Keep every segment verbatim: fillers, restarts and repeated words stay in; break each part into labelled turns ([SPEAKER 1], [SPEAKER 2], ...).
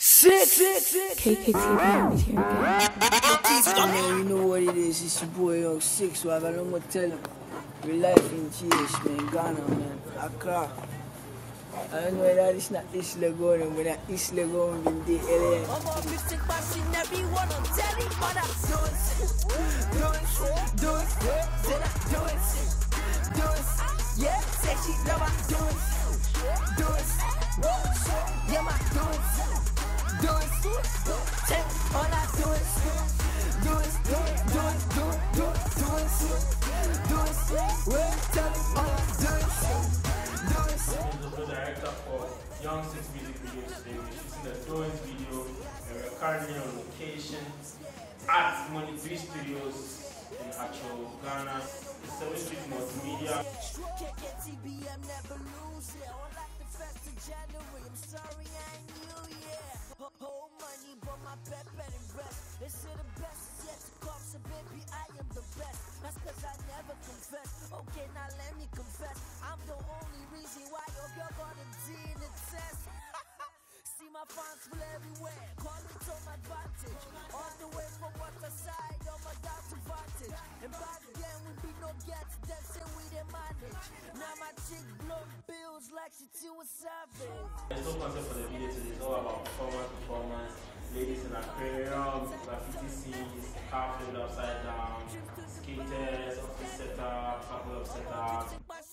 [SPEAKER 1] Six, six, six.
[SPEAKER 2] K K T Brown is here again.
[SPEAKER 1] Man, you know what it is. It's your boy Young Six, so I got no more tell him. Real life in G H, man. Ghana, man. Accra. I don't know whether it's not East Legon, but it's East Legon in the area. I'm on music, passing everyone on telly, but I do it. Do it, do it, said I do it. Do it, yeah, say she love I do it. Do it, yeah, my do it. Do it, take all I do it. Do it, do it, do it, do it, do it, do it. Do it, well, tell me all I do it. Do it.
[SPEAKER 3] I'm the director for Young Six music videos today. We're shooting the Doings video and we're currently on location at Money three Studios in Acho, Ghana. It's seven Street Multimedia.
[SPEAKER 1] K K T B M never lose, yeah. All like the first of January. I'm sorry I ain't you, yeah. Whole money, but my pep and rest. They say the best is yet to come, so baby, I am the best. That's cause I never confess. Okay, now let me confess. I'm the only reason why your girl got a D in the test. See my fans full everywhere, call it on my advantage. All the way from water side, on my down to vantage. And back then we be no gets, them say we didn't manage. Now my chick blow bills like she too was savage.
[SPEAKER 3] There's no concept for the video today. It's all about performance, performance, ladies in aquarium, graffiti scenes, car flipped upside down, skaters, office setup, couple of setup.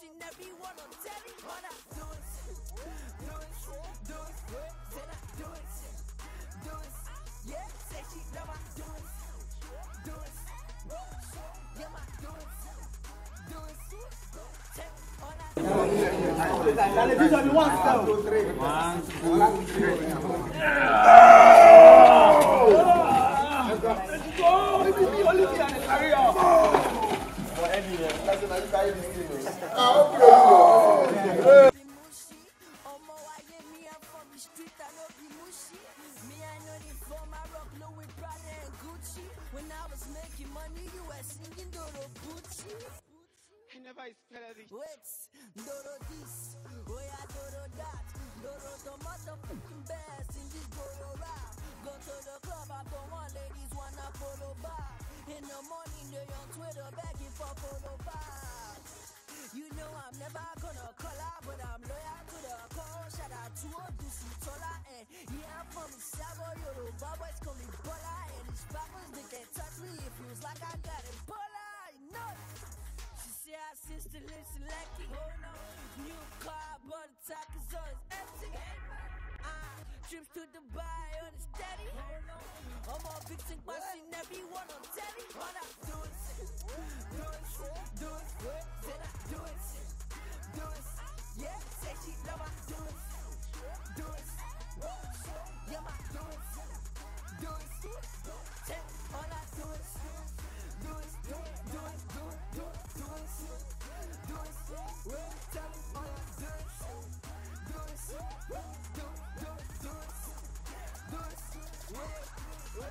[SPEAKER 1] When I was making money, you were singing Doro Gucci.
[SPEAKER 4] I never expected it.
[SPEAKER 1] Wait, Doro this, oh yeah, Doro that. Doro the motherfucking best in this Doro rap. Go to the club, I don't want ladies wanna follow back. In the morning, they on Twitter begging for follow back. You know I'm never gonna call out, but I'm loyal to the call. Shout out to Odusi Tola, and yeah, from Sabo, Yoruba boys call me Bola, and these rappers they can't touch me. It feels like I got Ebola, no. She say I sister listen lucky. New car, but the talk is always empty. Uh, trips to Dubai on the steady. I'm on big thing, watching everyone on telly. But I do it, do it, do it, said I do it, do it, yeah, say she love I do it, do it, yeah, my do it, do it, take all I do it, do it, do it, do it, do it, do it, do it, do it, well, tell me all I do it, do it, do it, do it, do it, do it, well, well.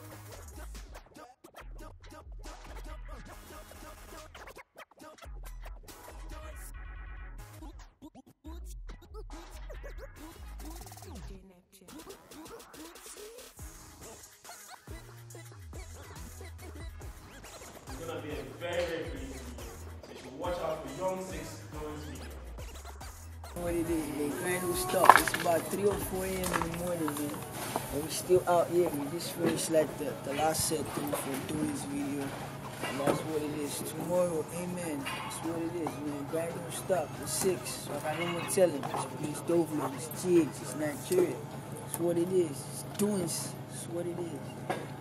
[SPEAKER 3] It's gonna be a very, very pretty video. So you should watch out for Young Six Doings video.
[SPEAKER 1] What it is, man. Grind will stop. It's about three or four a m in the morning, man. And we still out here. We just finished like the, the last set thing for doing this video. And that's what it is. Tomorrow, amen. That's what it is, man. Grind don't stop. It's six. So I got no more telling. It's Dovlo, it's G H, it's Nigeria. That's what it is. It's doing. That's what it is.